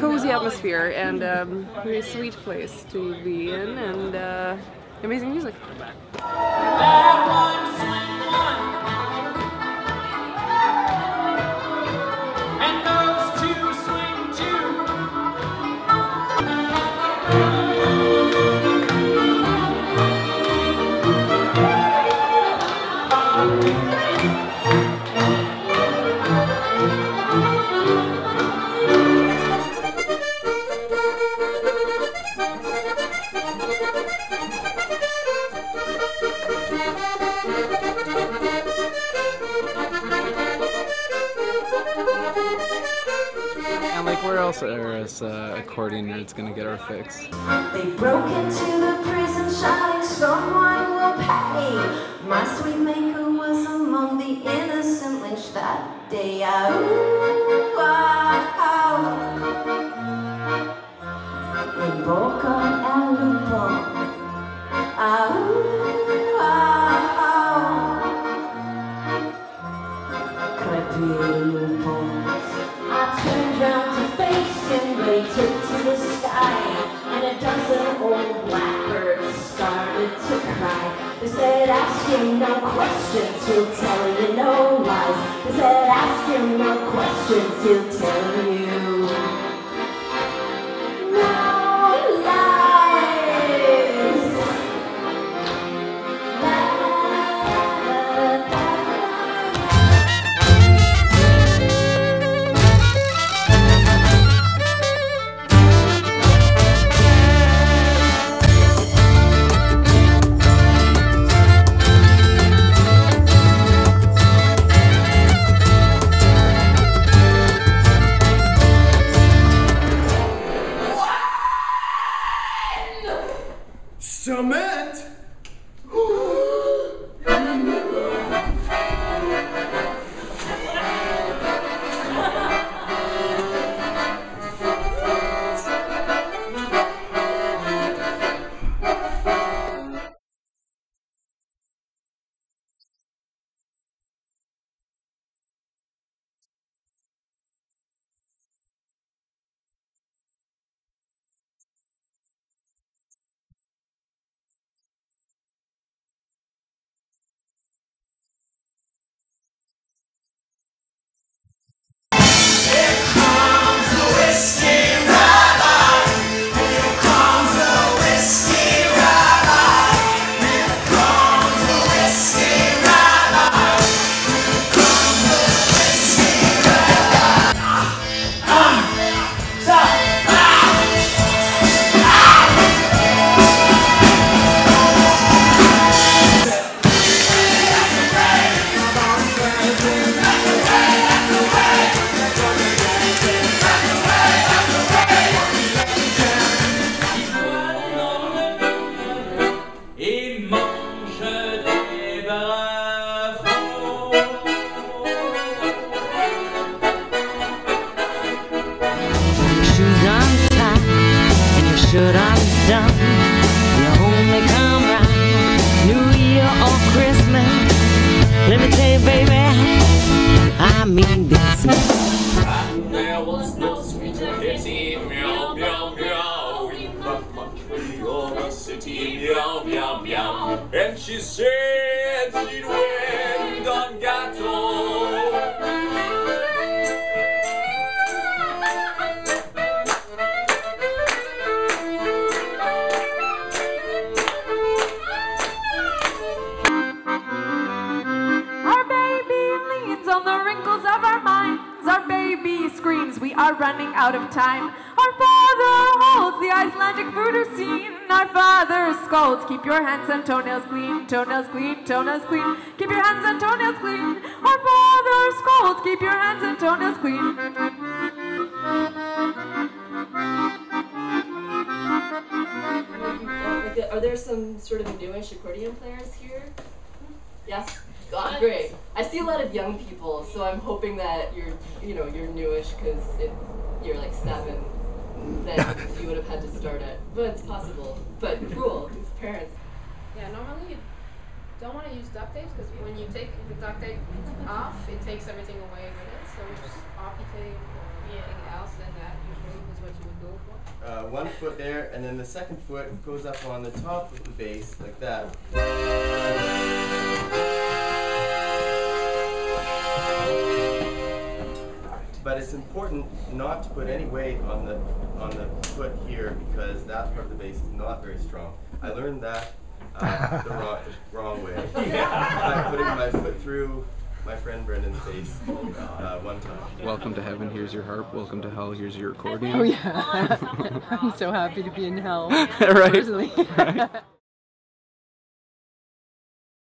cozy atmosphere and very sweet place to be in, and amazing music. Where else are us accordion nerds gonna get our fix? They broke into the prison shouting, someone will pay. My sweet maker was among the innocent lynched that day. In Boca and Lupo. Creepy Lupo. I turned round to face him, waited to the sky, and a dozen old blackbirds started to cry. They said, ask him no questions, he'll tell you no lies. They said, ask him no questions, he'll tell you no lies. Cement? Should I'm done? You only come round New Year or Christmas. Let me tell you, baby, I mean business. And there was no sweeter kitty, meow, meow, meow, in that country of a city, meow, meow, meow. And she said she'd wed Don Gato. Screams, we are running out of time. Our father holds the Icelandic voodoo scene. Our father scolds, keep your hands and toenails clean, toenails clean, toenails clean. Keep your hands and toenails clean. Our father scolds, keep your hands and toenails clean. Are there some sort of newish accordion players here? Yes? God, great. I see a lot of young people, so I'm hoping that you're newish because you're like 7. Then you would have had to start it. But it's possible. But cool, it's parents. Yeah, normally you don't want to use duct tape because when you take the duct tape off, it takes everything away with it. So just hockey tape or anything else, then that usually is what you one foot there, and then the second foot goes up on the top of the bass like that. But it's important not to put any weight on the foot here, because that part of the bass is not very strong. I learned that the wrong way by putting my foot through my friend Brendan's bass one time. Welcome to heaven, here's your harp. Welcome to hell, here's your accordion. Oh yeah. I'm so happy to be in hell. Right? Personally. Right.